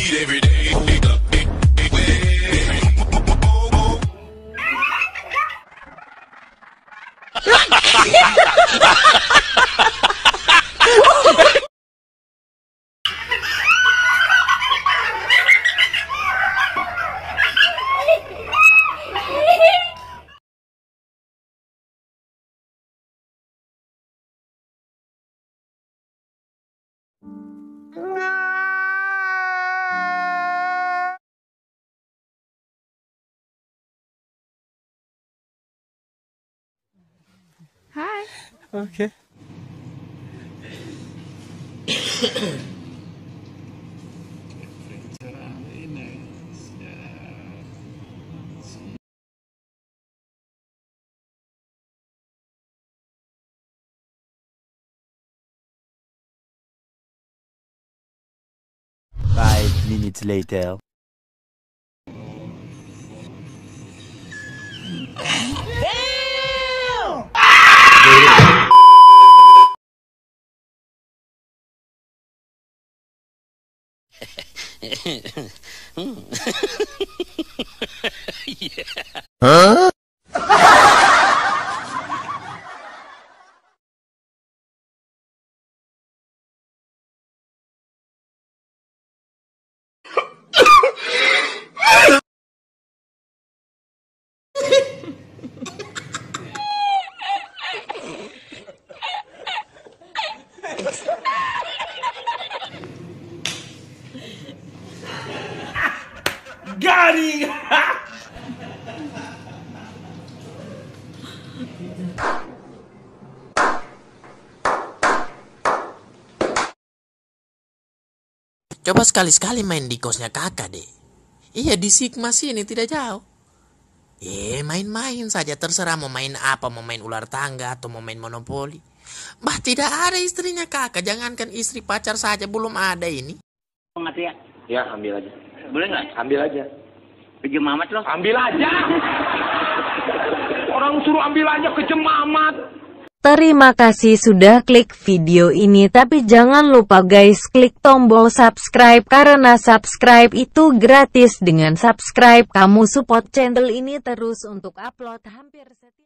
Hai. Oke. Five minutes later. Huh? Garing. Coba sekali-sekali main di kosnya kakak deh. Iya, di Sigma sini tidak jauh. Main-main saja, terserah mau main apa, mau main ular tangga atau mau main monopoli. Bah, tidak ada istrinya kakak, jangankan istri, pacar saja belum ada ini. Ngerti ya? Ya, ambil aja. Boleh nggak? Ambil aja. Kejem amat lo. Ambil aja. Orang suruh ambil aja, kejem amat. Terima kasih sudah klik video ini, tapi jangan lupa guys klik tombol subscribe karena subscribe itu gratis. Dengan subscribe kamu support channel ini terus untuk upload hampir setiap